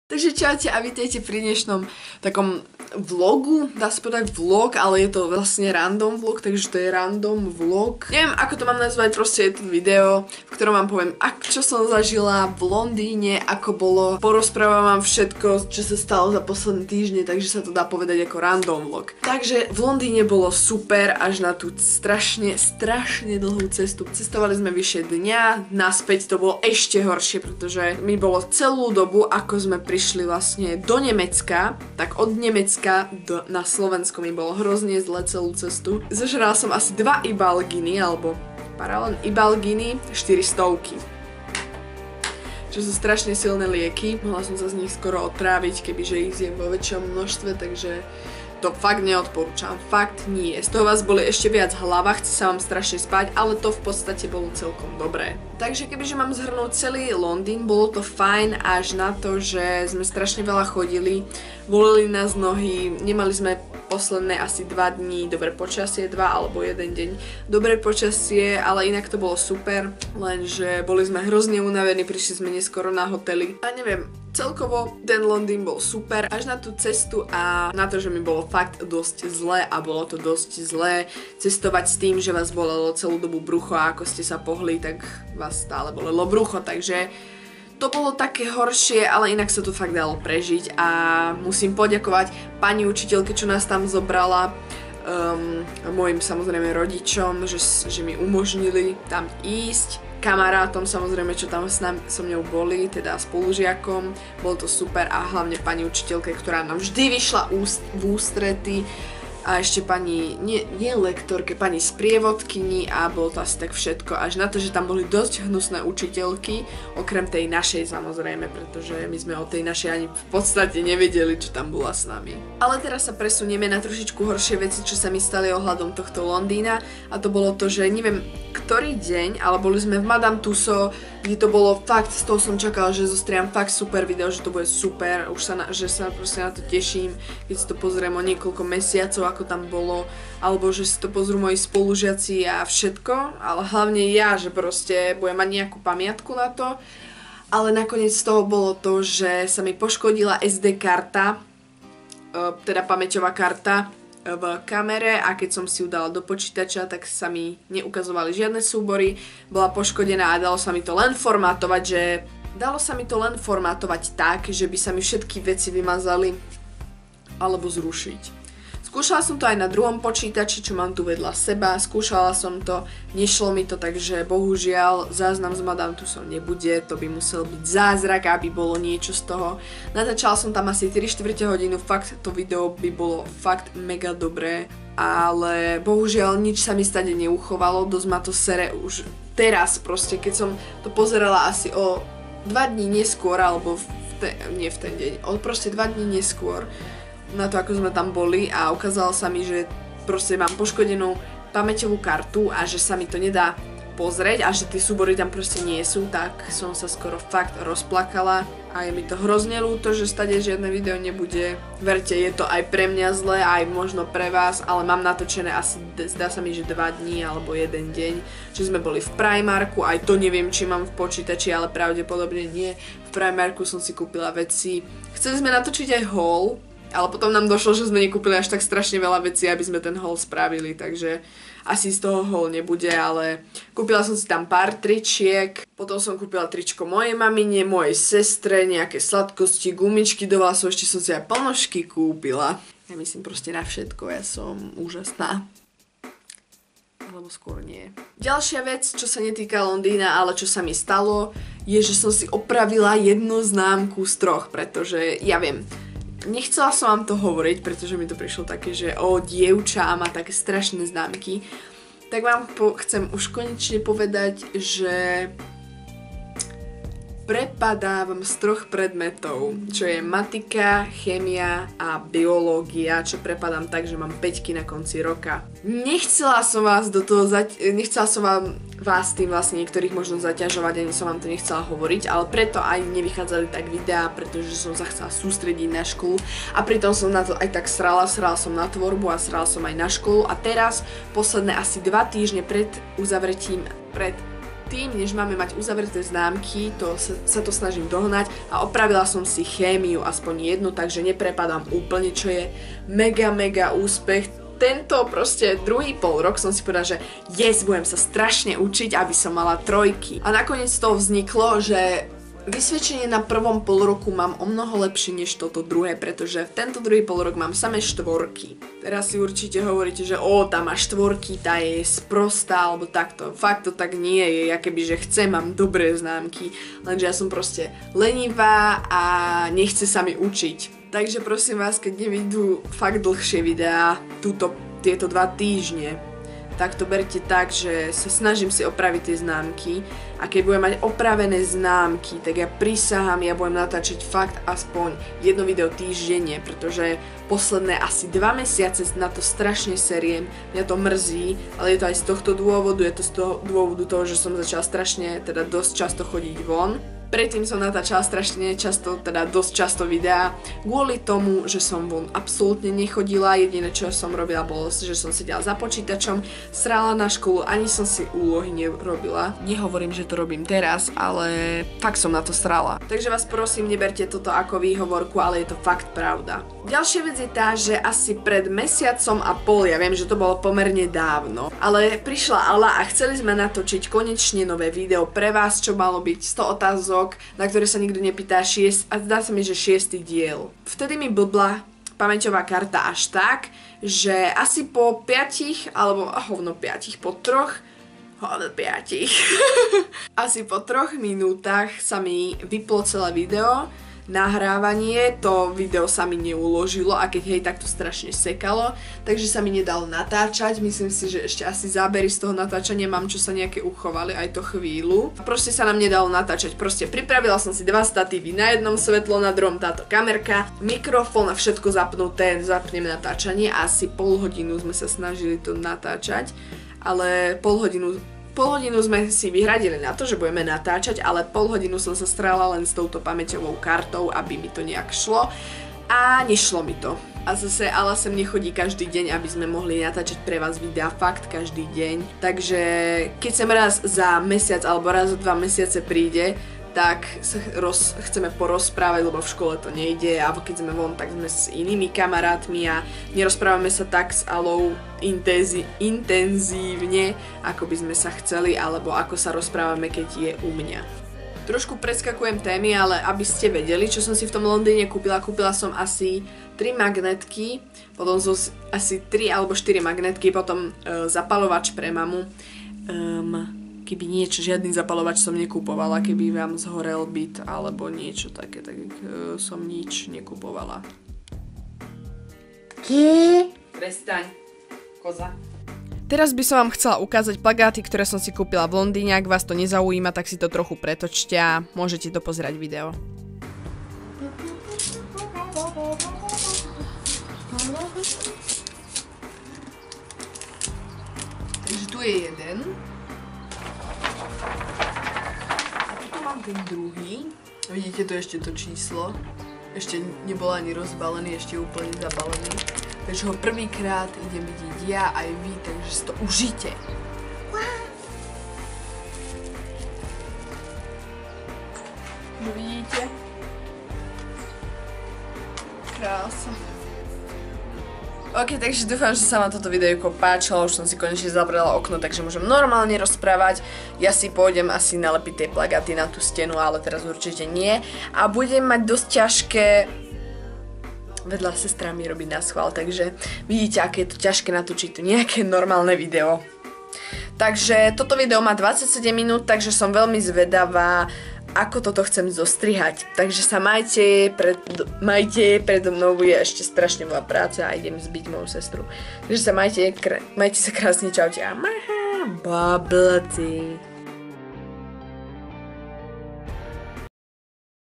Takže čaute a vítajte pri dnešnom takom vlogu, dá sa povedať vlog, ale je to vlastne random vlog, takže to je random vlog. Neviem, ako to mám nazvať, proste je to video, v ktorom vám poviem, čo som zažila v Londýne, ako bolo. Porozprávam vám všetko, čo sa stalo za posledné týždne, takže sa to dá povedať ako random vlog. Takže v Londýne bolo super až na tú strašne dlhú cestu. Cestovali sme vyše dňa, naspäť to bolo ešte horšie, pretože mi bolo celú dobu, ako sme prišli vlastne do Nemecka, tak od Nemecka na Slovensko mi bolo hrozne zle celú cestu. Zožrala som asi 2 Ibalginy, alebo paralelne Ibalginy, 400. Čo sú strašne silné lieky. Mohla som sa z nich skoro otráviť, kebyže ich zjem vo väčšom množstve, takže to fakt neodporúčam, fakt nie. Z toho vás boli ešte viac hlava, chce sa vám strašne spať, ale to v podstate bolo celkom dobré. Takže kebyže mám zhrnúť celý Londýn, bolo to fajn až na to, že sme strašne veľa chodili, boleli nás nohy, nemali sme posledné asi 2 dní dobré počasie, 2 alebo 1 deň dobré počasie, ale inak to bolo super, lenže boli sme hrozne unavení, prišli sme neskoro na hotely a neviem, celkovo ten Londýn bol super až na tú cestu a na to, že mi bolo fakt dosť zle a bolo to dosť zlé cestovať s tým, že vás bolelo celú dobu brucho a ako ste sa pohli, tak vás stále bolelo brucho, takže to bolo také horšie, ale inak sa to fakt dalo prežiť a musím poďakovať pani učiteľke, čo nás tam zobrala, mojim samozrejme rodičom, že mi umožnili tam ísť, kamarátom samozrejme, čo tam so mňou boli, teda spolužiakom, bolo to super a hlavne pani učiteľke, ktorá nám vždy vyšla v ústrety a ešte pani, nie lektorke, pani sprievodkyni a bolo to asi tak všetko, až na to, že tam boli dosť hnusné učiteľky, okrem tej našej samozrejme, pretože my sme o tej našej ani v podstate nevedeli, čo tam bola s nami. Ale teraz sa presunieme na trošičku horšie veci, čo sa mi stali ohľadom tohto Londýna a to bolo to, že neviem ktorý deň, ale boli sme v Madame Tussauds, kde to bolo fakt, z toho som čakala, že zostriam fakt super video, že to bude super, že sa proste na to teším, keď si to pozriem o niekoľko mesiacov, ako tam bolo, alebo že si to pozrú moji spolužiaci a všetko, ale hlavne ja, že proste budem mať nejakú pamiatku na to, ale nakoniec z toho bolo to, že sa mi poškodila SD karta, teda pamäťová karta v kamere a keď som si ju dala do počítača, tak sa mi neukazovali žiadne súbory, bola poškodená a dalo sa mi to len formátovať tak, že by sa mi všetky veci vymazali alebo zrušiť. Skúšala som to aj na druhom počítači, čo mám tu vedľa seba, skúšala som to, nešlo mi to, takže bohužiaľ záznam z Madame Tussauds nebude, to by musel byť zázrak, aby bolo niečo z toho. Natáčala som tam asi 3/4 hodinu, fakt to video by bolo fakt mega dobré, ale bohužiaľ nič sa mi stade neuchovalo, dosť ma to sere už teraz proste, keď som to pozerala asi o 2 dní neskôr, alebo nie v ten deň, proste 2 dní neskôr, na to, ako sme tam boli a ukázalo sa mi, že proste mám poškodenú pamäťovú kartu a že sa mi to nedá pozrieť a že tie súbory tam proste nie sú, tak som sa skoro fakt rozplakala a je mi to hrozne ľúto, že stade žiadne video nebude. Verte, je to aj pre mňa zle, aj možno pre vás, ale mám natočené asi, zdá sa mi, že 2 dní alebo 1 deň, že sme boli v Primarku, aj to neviem, či mám v počítači, ale pravdepodobne nie. V Primarku som si kúpila veci. Chceli sme natočiť aj haul, ale potom nám došlo, že sme nekúpili až tak strašne veľa vecí, aby sme ten haul spravili, takže asi z toho haul nebude, ale kúpila som si tam pár tričiek, potom som kúpila tričko mojej mamine, mojej sestre, nejaké sladkosti, gumičky do vlasov, ešte som si aj ponožky kúpila. Ja myslím proste na všetko, ja som úžasná. Alebo skôr nie. Ďalšia vec, čo sa netýka Londýna, ale čo sa mi stalo, je, že som si opravila jednu známku z 3, pretože ja viem, nechcela som vám to hovoriť, pretože mi to prišlo také, že dievča má také strašné známky. Tak vám chcem už konečne povedať, že prepadávam z 3 predmetov, čo je matika, chémia a biológia, čo prepadám tak, že mám 5 na konci roka. Nechcela som vás tým vlastne niektorých možno zaťažovať, ani som vám to nechcela hovoriť, ale preto aj nevychádzali tak videá, pretože som sa chcela sústrediť na školu a pritom som na to aj tak srala som na tvorbu a srala som aj na školu a teraz posledné asi 2 týždne pred uzavretím, predtým, než máme mať uzavreté známky, sa to snažím dohnať a opravila som si chémiu aspoň jednu, takže neprepadám úplne, čo je mega úspech. Tento proste druhý pol rok som si povedala, že budem sa strašne učiť, aby som mala trojky. A nakoniec z toho vzniklo, že vysvedčenie na prvom pol roku mám o mnoho lepšie než toto druhé, pretože v tento druhý pol rok mám samé štvorky. Teraz si určite hovoríte, že tam má štvorky, tá je sprostá, alebo takto. Fakt to tak nie je, ja keby, že chcem, mám dobré známky, lenže ja som proste lenivá a nechce sa mi učiť. Takže prosím vás, keď nevidú fakt dlhšie videá, tieto 2 týždne, tak to berte tak, že sa snažím si opraviť tie známky a keď budem mať opravené známky, tak ja prisahám, ja budem natáčať fakt aspoň jedno video týždenne, pretože posledné asi 2 mesiace na to strašne seriem, mňa to mrzí, ale je to aj z tohto dôvodu, je to z toho dôvodu toho, že som začala strašne, teda dosť často chodiť von. Predtým som natáčala strašne často, teda dosť často videá, kvôli tomu, že som von absolútne nechodila, jediné čo som robila bolo, že som sedela za počítačom, srala na školu, ani som si úlohy nerobila. Nehovorím, že to robím teraz, ale fakt som na to srala. Takže vás prosím, neberte toto ako výhovorku, ale je to fakt pravda. Ďalšia vec je tá, že asi pred mesiacom a pol, ja viem, že to bolo pomerne dávno, ale prišla Ala a chceli sme natočiť konečne nové video pre vás, čo malo byť 100 otázok, na ktoré sa nikto nepýta, a zdá sa mi, že 6. diel. Vtedy mi blbla pamäťová karta až tak, že asi po 5, alebo po 3 asi po 3 minútach sa mi vyplo celé video, nahrávanie, to video sa mi neuložilo a keď hej, tak to strašne sekalo, takže sa mi nedalo natáčať, myslím si, že ešte asi zábery z toho natáčania mám, čo sa nejaké uchovali aj to chvíľu. Proste sa nám nedalo natáčať, proste pripravila som si 2 statívy, na jednom svetlo, na druhom táto kamerka, mikrofón a všetko zapnuté, zapnem natáčanie a asi pol hodinu sme sa snažili to natáčať, ale pol hodinu sme si vyhradili na to, že budeme natáčať, ale pol hodinu som sa strala len s touto pamäťovou kartou, aby mi to nejak šlo a nešlo mi to. A zase Ala sem nechodí každý deň, aby sme mohli natáčať pre vás videa fakt každý deň. Takže keď sem raz za mesiac alebo raz za 2 mesiace príde, tak sa chceme porozprávať, lebo v škole to nejde, alebo keď sme von, tak sme s inými kamarátmi a nerozprávame sa tak s Alou intenzívne, ako by sme sa chceli, alebo ako sa rozprávame, keď je u mňa. Trošku preskakujem témy, ale aby ste vedeli, čo som si v tom Londýne kúpila. Kúpila som asi 3 magnetky, potom som asi 3 alebo 4 magnetky, potom zapalovač pre mamu. Keby niečo, žiadny zapalovač som nekupovala, keby vám zhorel byt alebo niečo také, tak som nič nekupovala. Prestaň, koza. Teraz by som vám chcela ukázať plagáty, ktoré som si kúpila v Londýne. Ak vás to nezaujíma, tak si to trochu pretočte a môžete to pozerať video. Takže tu je jeden. Ten druhý, vidíte to ešte to číslo, ešte nebol ani rozbalený, ešte úplne zabalený, takže ho prvýkrát idem vidieť ja aj vy, takže si to užite. Vidíte? Krása. Ok, takže dúfam, že sa vám toto videjko páčilo, už som si konečne zavrela okno, takže môžem normálne rozprávať. Ja si pôjdem asi nalepiť tie plagáty na tú stenu, ale teraz určite nie. A budem mať dosť ťažké, vedľa sestra mi robí na schvál, takže vidíte, aké je to ťažké natočiť tu nejaké normálne video. Takže toto video má 27 minút, takže som veľmi zvedavá, ako toto chcem zostrihať. Takže sa majte, predo mnou bude ešte strašne veľa práce a idem zbiť moju sestru. Takže sa majte sa krásne, čaute a bubble tea.